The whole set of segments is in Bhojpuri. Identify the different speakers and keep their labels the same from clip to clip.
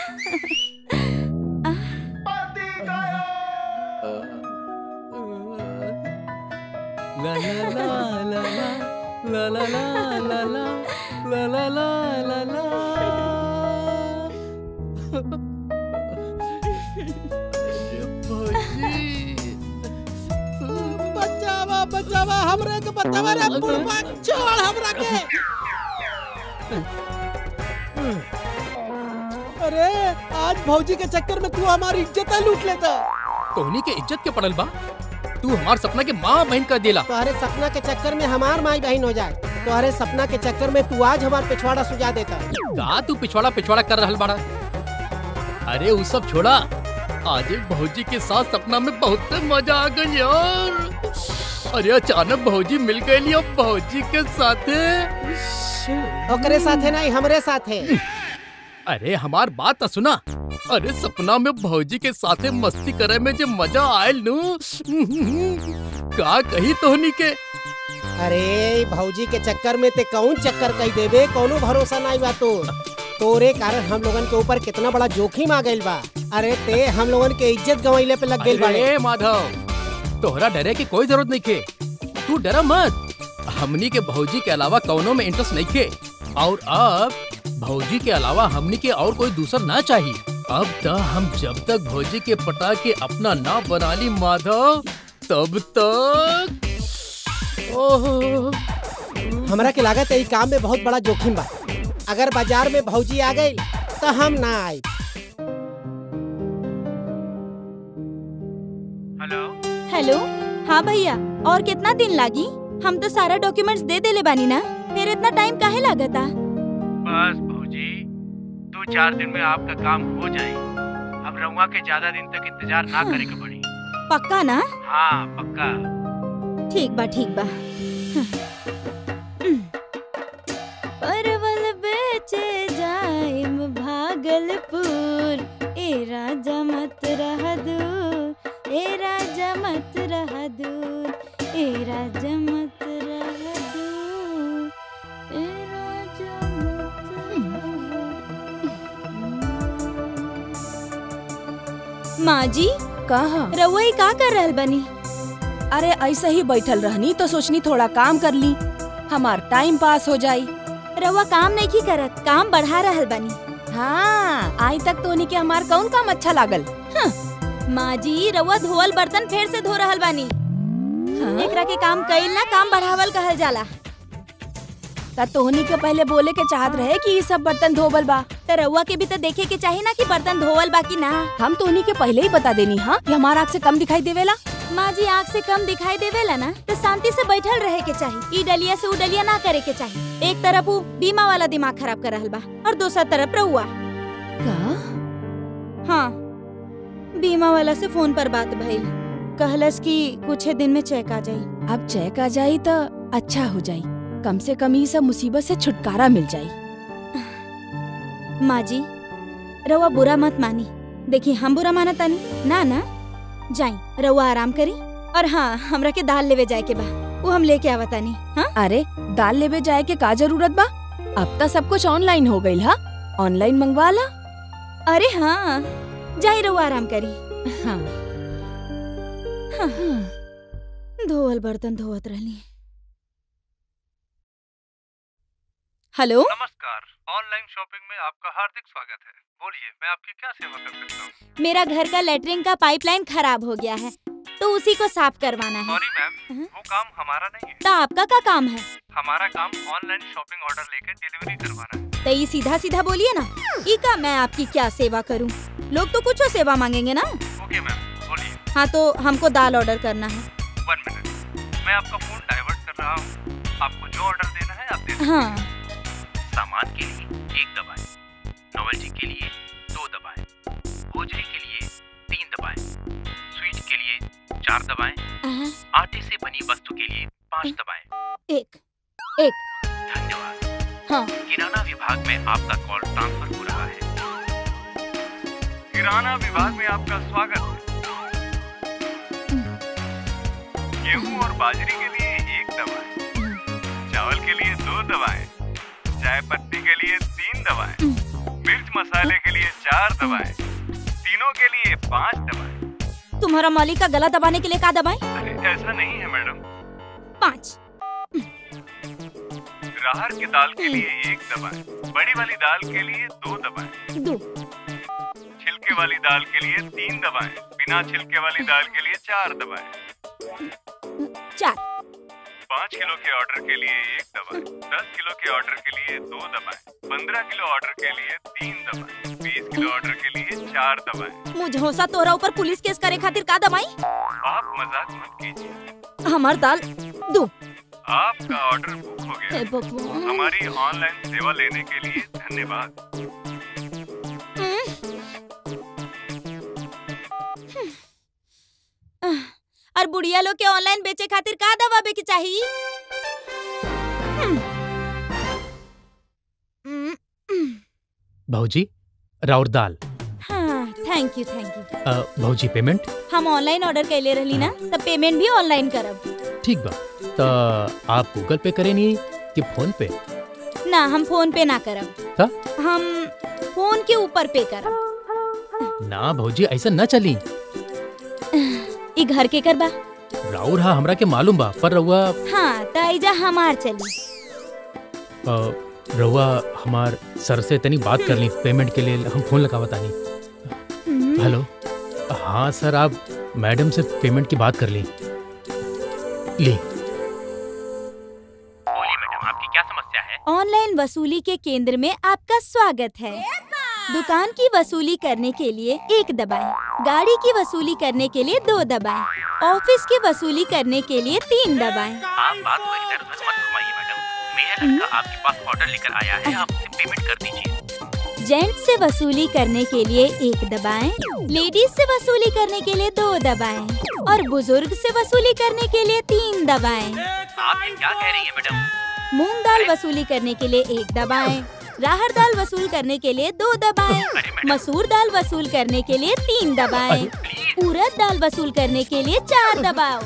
Speaker 1: ला ला ला ला ला ला ला ला ला ला ला ला।
Speaker 2: बचावा बचावा हमरे के बतावा रे बुढ़वा छोड़ हमरा के। अरे आज भौजी के चक्कर में तू हमारी इज्जत लूट लेता।
Speaker 1: तोहनी के इज्जत के पड़ल बा, तू हमार सपना के माँ बहन कर देला।
Speaker 2: तुम्हारे सपना के चक्कर में हमार माई बहन हो जाए, तुम्हारे सपना के चक्कर में तू आज हमार पिछवाड़ा सुझा देता।
Speaker 1: का तू पिछवाड़ा पिछवाड़ा कर रहल बाड़ा? अरे वो सब छोड़ा, आज भौजी के साथ सपना में बहुत मजा आ गई यार। अरे अचानक भौजी मिल गई अब भौजी के साथे।
Speaker 2: ओकरे साथे नहीं हमरे साथे।
Speaker 1: अरे हमार बात तो सुना। अरे सपना में भौजी के साथे मस्ती करे में जो मजा आयल नू, का कही तोहनी के।
Speaker 2: अरे भौजी के चक्कर में ते कौन चक्कर कही देबे, कोनो भरोसा नहीं बा तोरे कारण हम लोगन के ऊपर कितना बड़ा जोखिम आ गइल बा। अरे ते हम लोगन के इज्जत गंवाइले पे लग गइल बाड़े।
Speaker 1: अरे माधव, तोहरा डरे की कोई जरूरत नहीं के, तू डरा मत। हमनी के भौजी के अलावा कौनो में इंटरेस्ट नहीं के, और अब भौजी के अलावा हमनी के और कोई दूसरा ना चाहिए। अब तक हम जब तक भौजी के पटा के अपना ना बना ली माधव, तब तक
Speaker 2: हमरा के लागत है काम में बहुत बड़ा जोखिम बा। अगर बाजार में भौजी आ गई तो हम ना आए।
Speaker 3: हेलो
Speaker 4: हेलो, हाँ भैया, और कितना दिन लागी? हम तो सारा डॉक्यूमेंट्स दे देले बानी ना, फिर इतना टाइम काहे लागता?
Speaker 3: बस भौजी 2-4 दिन में आपका काम हो जाए। अब रउआ के ज्यादा दिन तक इंतजार ना करे के पड़ी।
Speaker 4: पक्का ना?
Speaker 3: हाँ पक्का।
Speaker 4: ठीक बा ठीक बा। परवल बेचे जाइम भागलपुर, ए राजा मत रह दूर, ए राजा मत रह दूर, ए राजा मत रह दूर, ए राजा मत। माँ जी
Speaker 5: कहा
Speaker 4: रउआ का कर रहल बनी?
Speaker 5: अरे ऐसे ही बैठल रहनी तो सोचनी थोड़ा काम कर ली, हमार टाइम पास हो जाई।
Speaker 4: रउआ काम नहीं की करत, काम बढ़ा रहल बनी।
Speaker 5: हाँ, आज तक तोनी के हमार कौन काम अच्छा लागल?
Speaker 4: माँ जी रउआ धोवल बर्तन फिर से धो रहल बानी। एकरा के काम कइल ना काम बढ़ावल कहल जाला।
Speaker 5: ता तोहनी के पहले बोले के चाहत रहे कि ये सब बर्तन धोवल बा,
Speaker 4: तो रउआ के भी तो देखे के चाहिए ना कि बर्तन धोवल बा कि ना।
Speaker 5: हम तोहनी के पहले ही बता देनी हाँ कि हमारा आँख से कम दिखाई देवेला।
Speaker 4: माँ जी आँख से कम दिखाई देवेला ना तो शांति से बैठल रहे के चाहिए, ई डलिया से उ डलिया ना करे के चाहिए। एक तरफ वो बीमा वाला दिमाग खराब कर रहल बा और दूसरा तरफ रउआ। हाँ, बीमा वाला से फोन पर बात भइल, कहलस कि कुछ दिन में चेक आ जाई।
Speaker 5: अब चेक आ जाई तो अच्छा हो जाई, कम से कम ये सब मुसीबत से छुटकारा मिल जाई।
Speaker 4: माँ जी रउआ बुरा मत मानी, देखी हम बुरा माना तानी ना ना। जाई रउआ आराम करी, और हाँ हमरा के दाल लेवे जाए के बा, वो हम लेके आवतानी। हाँ
Speaker 5: अरे दाल लेवे जाए के का जरूरत बा, अब तो सब कुछ ऑनलाइन हो गई। हाँ ऑनलाइन मंगवा ला।
Speaker 4: अरे हाँ जाई रउआ आराम करी।
Speaker 5: हाँ,
Speaker 4: हाँ। धोवल बर्तन धोवत रहली। हेलो
Speaker 3: नमस्कार, ऑनलाइन शॉपिंग में आपका हार्दिक स्वागत है। बोलिए मैं आपकी क्या सेवा कर सकता हूँ?
Speaker 4: मेरा घर का लेटरिन का पाइपलाइन खराब हो गया है तो उसी को साफ करवाना है।
Speaker 3: सॉरी मैम, वो काम हमारा नहीं है।
Speaker 4: तो आपका क्या काम है?
Speaker 3: हमारा काम ऑनलाइन शॉपिंग ऑर्डर लेकर डिलीवरी करवाना है।
Speaker 4: तो ये सीधा सीधा बोलिए ना, ई का मैं आपकी क्या सेवा करूं? लोग तो कुछ सेवा मांगेंगे ना।
Speaker 3: ओके मैम बोलिए।
Speaker 4: हाँ तो हमको दाल ऑर्डर करना है।
Speaker 3: 1 मिनट, मैं आपका फोन डाइवर्ट कर रहा हूँ। आपको जो ऑर्डर देना है आप दे सकते हैं।
Speaker 4: हाँ
Speaker 3: सामान के लिए 1 दबाएं, नॉवेल्टी के लिए 2 दबाएं, भोजरी के लिए 3 दबाएं, स्वीट के लिए 4 दबाएं, आटे से बनी वस्तु के लिए 5 दबाएं।
Speaker 4: एक
Speaker 3: धन्यवाद।
Speaker 4: हाँ
Speaker 3: किराना विभाग में आपका कॉल ट्रांसफर हो रहा है। किराना विभाग में आपका स्वागत है। गेहूं और बाजरी के लिए 1 दबाएं, चावल के लिए 2 दबाएं, चाय पत्ती के लिए 3 दबाएं, मिर्च
Speaker 6: मसाले के लिए 4 दवाएं, तीनों के लिए 5 दवाएं।
Speaker 4: तुम्हारा मालिक का गला दबाने के लिए क्या दबाएं?
Speaker 6: अरे ऐसा नहीं है मैडम।
Speaker 4: 5।
Speaker 6: राहर की दाल के लिए 1 दवाएं, बड़ी वाली दाल के लिए 2 दवाएं,
Speaker 4: 2।
Speaker 6: छिलके वाली दाल के लिए 3 दवाएं, बिना छिलके वाली दाल के लिए 4 दवाएं,
Speaker 4: 4।
Speaker 6: 5 किलो के ऑर्डर के लिए 1 दवाएं, 10 किलो के ऑर्डर के लिए 2 दवाएं, 15 किलो ऑर्डर के लिए 3 दवाएं, 20 किलो ऑर्डर के लिए 4 दवाएं।
Speaker 4: मुझे होसा तोरा ऊपर पुलिस केस करे खातिर का दबाई?
Speaker 6: आप मजाक मत कीजिए।
Speaker 4: हमार दाल 2।
Speaker 6: आपका ऑर्डर बुक हो गया।
Speaker 4: हे भगवान।
Speaker 6: हमारी ऑनलाइन सेवा लेने के लिए धन्यवाद।
Speaker 4: और बुढ़िया लोग के ऑनलाइन बेचे खातिर का दबावे के चाहिए?
Speaker 1: भौजी राउर दाल।
Speaker 4: हाँ, थैंक यू।
Speaker 1: भौजी पेमेंट?
Speaker 4: हम ऑनलाइन ऑर्डर कैले रहली ना, तब पेमेंट भी ऑनलाइन करब।
Speaker 1: ठीक बा। तो आप गूगल पे करे नहीं कि फोन पे?
Speaker 4: ना, हम फोन पे ना करब।
Speaker 1: का?
Speaker 4: हम फोन के ऊपर पे करब।
Speaker 1: ना भौजी ऐसा न चली।
Speaker 4: ई घर के करबा?
Speaker 1: राउर हा हमरा के मालूम बा, पर रउआ
Speaker 4: हाँ, ताइजा हमार चली।
Speaker 1: रउआ हमार सर से तनी बात कर ली पेमेंट के लिए। हम फोन लगावा तानी। हेलो। हाँ सर, आप मैडम से पेमेंट की बात कर ली।
Speaker 3: बोलिए मैडम, आपकी क्या समस्या है?
Speaker 4: ऑनलाइन वसूली के केंद्र में आपका स्वागत है। दुकान की वसूली करने के लिए 1 दबाएं, गाड़ी की वसूली करने के लिए 2 दबाएं, ऑफिस की वसूली करने के लिए 3 दबाएं।
Speaker 3: आप बात को इधर उधर मत घुमाइए मैडम। मेरा लड़का आपके पास ऑर्डर लेकर आया है, आप उसे पेमेंट कर दीजिए।
Speaker 4: जेंट से वसूली करने के लिए 1 दबाएं, लेडीज से वसूली करने के लिए 2 दबाएं और बुजुर्ग से वसूली करने के लिए 3 दबाएं।
Speaker 3: आप ये क्या कह रही है मैडम?
Speaker 4: मूंग दाल वसूली करने के लिए 1 दबाएं, राहर दाल वसूल करने के लिए 2 दबाएं, मसूर दाल वसूल करने के लिए 3 दबाएं, उड़द दाल वसूल करने के लिए 4 दबाओ।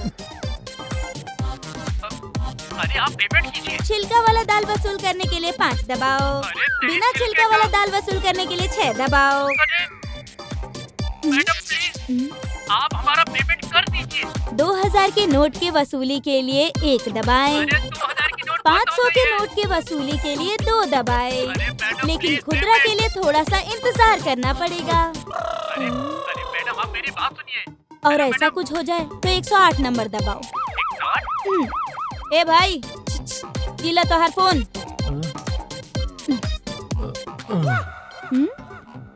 Speaker 3: अरे आप पेमेंट कीजिए।
Speaker 4: छिलका वाला दाल वसूल करने के लिए 5 दबाओ, बिना छिलका वाला दाल वसूल करने के लिए 6 दबाओ।
Speaker 3: मैडम प्लीज, आप हमारा पेमेंट कर दीजिए।
Speaker 4: 2000 के नोट के वसूली के लिए 1 दबाएं,
Speaker 3: 2000 की नोट
Speaker 4: 500 के नोट के वसूली के लिए 2 दबाएं, लेकिन खुदरा के लिए थोड़ा सा इंतजार करना पड़ेगा।
Speaker 3: अरे मैडम, आप मेरी बात सुनिए।
Speaker 4: और ऐसा कुछ हो जाए तो 108 नंबर दबाओ।
Speaker 3: 108?
Speaker 4: ए भाई, ये ला तोहार फोन।